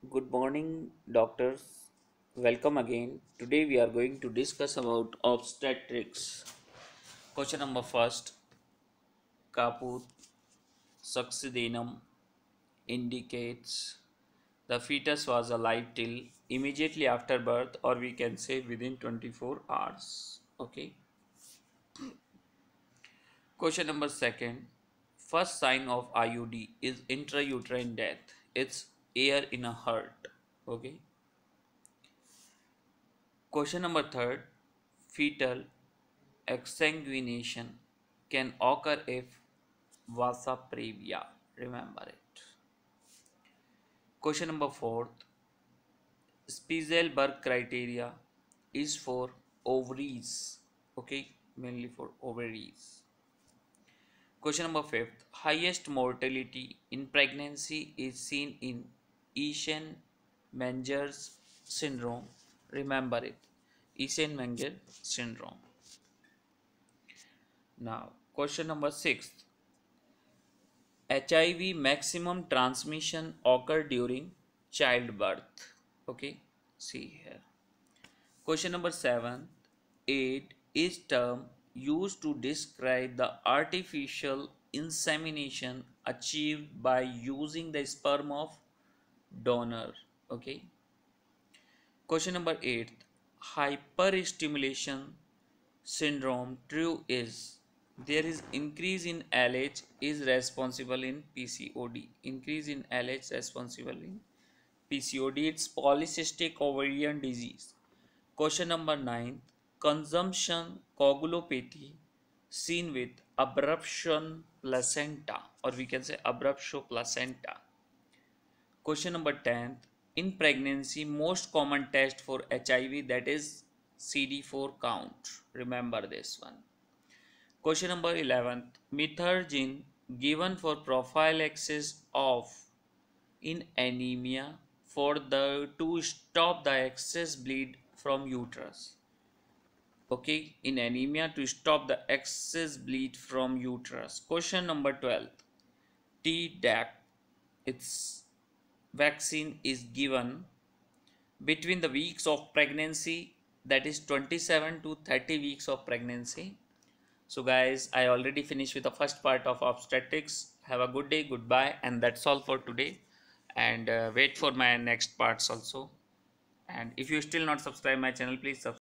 Good morning, doctors. Welcome again. Today we are going to discuss about obstetrics. Question number first: Caput succedaneum indicates the fetus was alive till immediately after birth, or we can say within 24 hours. Okay. Question number second: First sign of IUD is intrauterine death. It's air in a heart. Okay. Question number third: Fetal exsanguination can occur if vasa previa. Remember it. Question number fourth: Spiegelberg criteria is for ovaries. Okay, mainly for ovaries. Question number fifth: Highest mortality in pregnancy is seen in Eschen-Menger's syndrome. Remember it. Eschen-Menger syndrome. Now, question number six: HIV maximum transmission occur during childbirth. Okay, see here. Question number 7. 8 is term used to describe the artificial insemination achieved by using the sperm of donor. Okay. Question number 8. Hyperstimulation syndrome true is there is increase in LH is responsible in PCOD. Increase in LH responsible in PCOD. It's polycystic ovarian disease. Question number 9. Consumption coagulopathy seen with abruption placenta, or we can say abruptio placenta. Question number 10. In pregnancy, most common test for HIV, that is CD4 count. Remember this one. Question number 11. Methergine given for prophylaxis of in anemia for the to stop the excess bleed from uterus. Okay, in anemia to stop the excess bleed from uterus. Question number 12. Tdap, its vaccine is given between the weeks of pregnancy, that is 27 to 30 weeks of pregnancy. So guys, I already finished with the first part of obstetrics. Have a good day, goodbye, and that's all for today. And wait for my next parts also. And if you still not subscribe my channel, please subscribe.